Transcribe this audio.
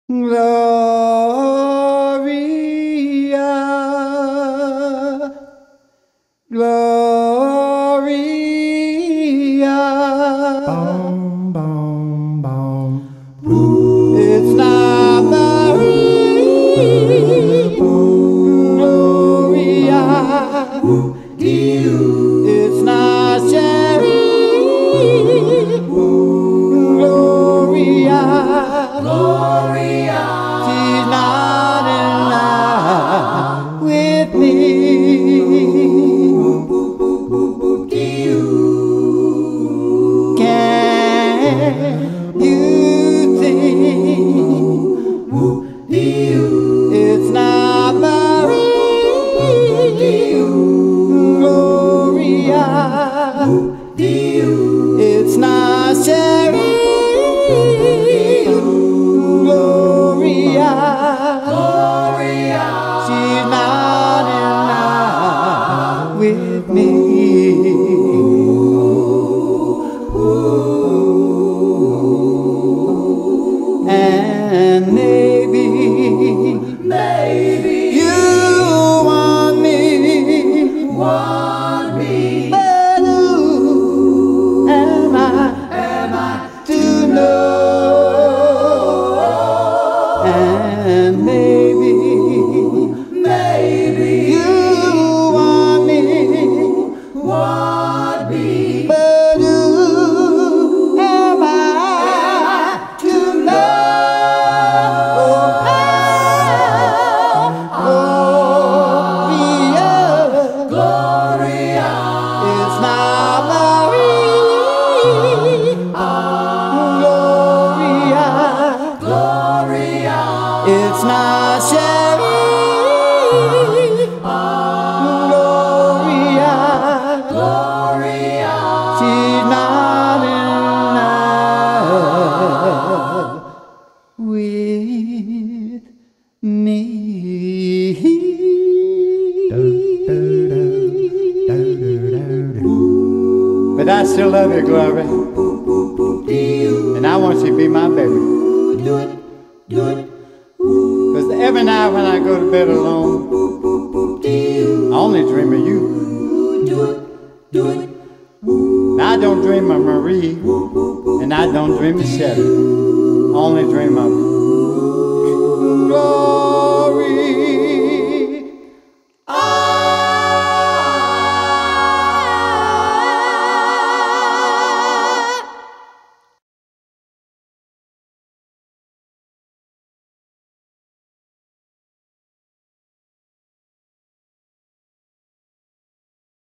Gloria, Gloria. Boom, boom, boom. It's not Marie, Gloria. It's not Sherry, Gloria. She's not in love with me. Can you see? It's not Marie, Gloria. It's not Sherry, Gloria. She's not in love with me. And maybe you want me, but who am I to know? And maybe you want me, but who am I to know? Gloria, it's not Marie, Gloria, it's not Sherry, Gloria, she's not in love with me. But I still love you, Gloria, and I want you to be my baby. Because every night when I go to bed alone, I only dream of you. I don't dream of Marie, and I don't dream of Shelly. I only dream of